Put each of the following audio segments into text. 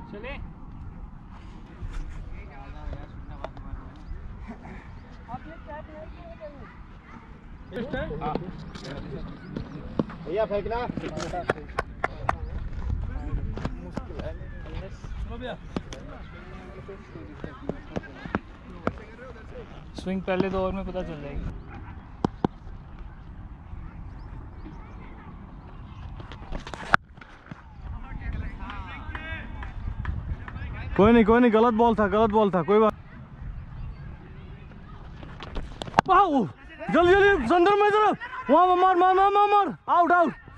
चले भैया फेंकना। स्विंग पहले 2 ओवर में पता चल जाएगी। कोई नहीं गलत बॉल था कोई बात। जल्दी संदर में जरा वहाँ मार आउट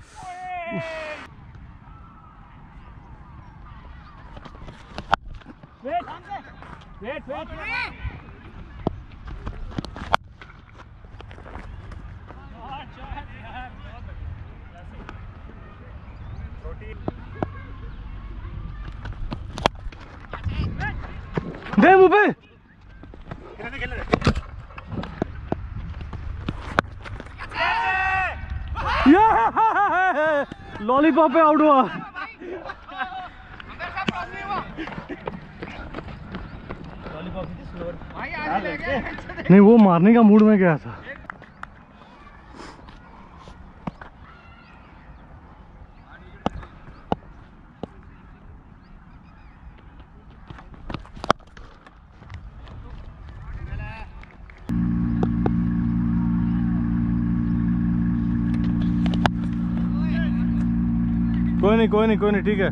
वेट दे मुँह पे। लॉलीपॉप पे आउट हुआ। नहीं वो मारने का मूड में गया था। कोई नहीं ठीक है।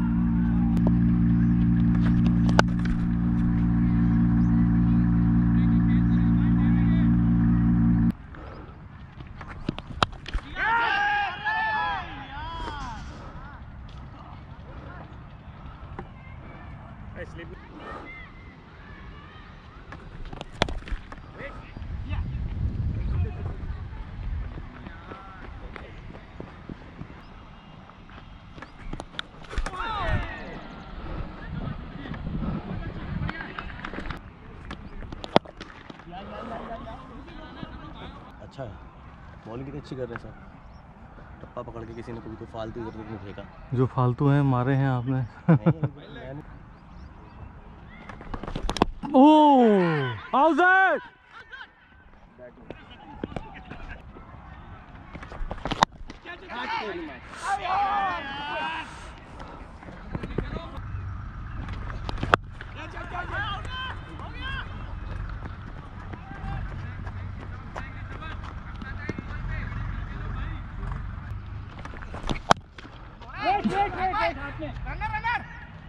अच्छा है, बॉलिंग कितनी अच्छी कर रहे हैं सर। टप्पा पकड़ के किसी ने कभी तो फालतू इधर नहीं फेंका। जो फालतू हैं मारे हैं आपने। ओह आउट। रनर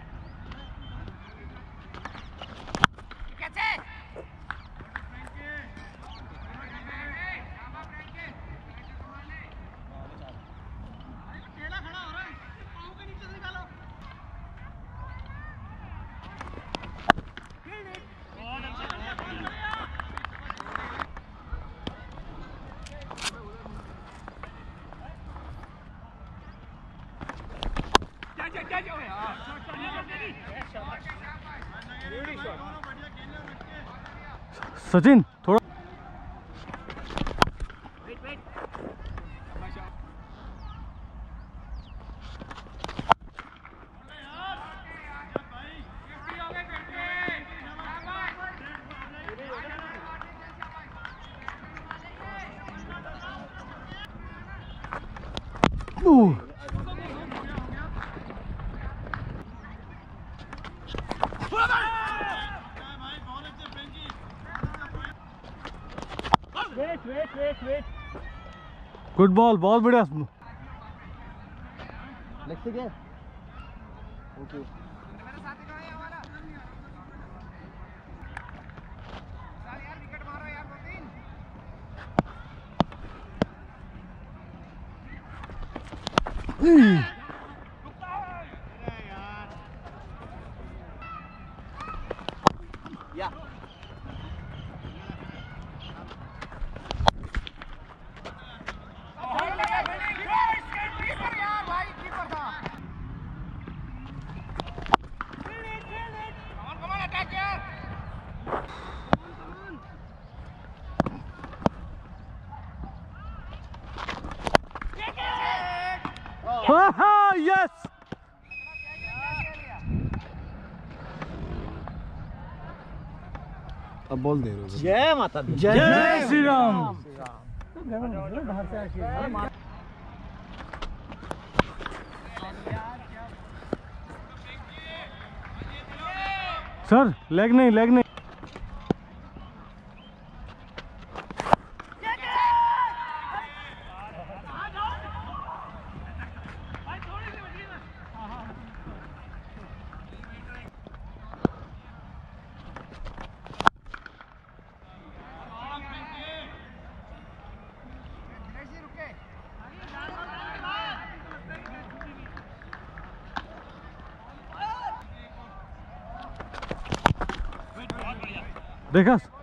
सचिन थोड़ा वेट गुड बॉल बहुत बढ़िया। नेक्स्ट क्या ओके या Ha ha! अब बोल दे रहे जय माता दी। जय श्री राम। सर लेग नहीं, लेग नहीं। देखा